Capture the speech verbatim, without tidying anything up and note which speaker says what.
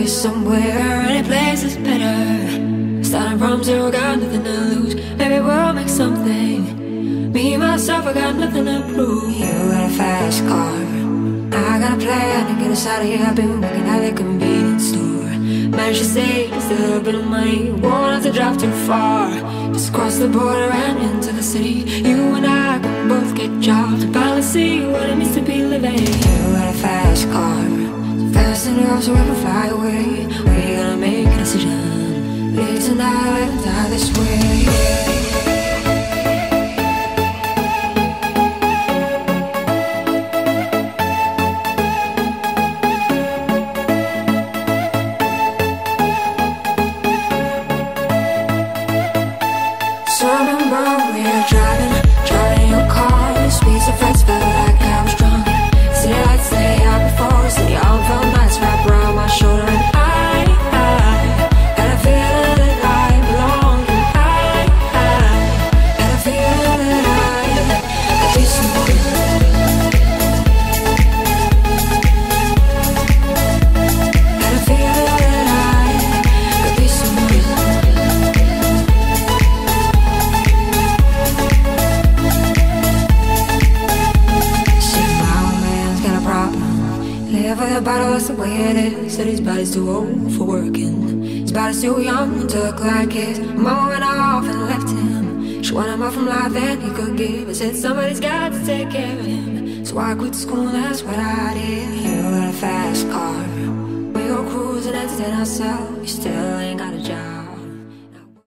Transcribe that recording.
Speaker 1: be somewhere, any place is better. Starting from zero, got nothing to lose. Maybe we'll make something. Me, myself, I got nothing to prove. You got a fast car, I got a plan to get us out of here. I've been working at the convenience store. Managed to save just a little bit of money. Won't have to drive too far. Just cross the border and into the city. You and I can both get jobs and finally see what it means to be living. You got a fast car, so fast enough so we can fly away. We're gonna make a decision. Live tonight and die this way. So I remember we were driving, driving in your car. The speeds of friends felt like I was drunk. City lights lay out before us, and your arm felt nice wrapped around my shoulder. And I, I had a feeling that I belonged. And I, I had a feeling that I could be someone. Had a feeling that I could be someone. Live with a bottle, that's the way it is. Said his body's too old for working. His body's too young to look like his. Mama went off and left him. She wanted more from life than he could give. And said somebody's got to take care of him. So I quit school, that's what I did. You got a fast car, we go cruising, entertain ourselves. You still ain't got a job.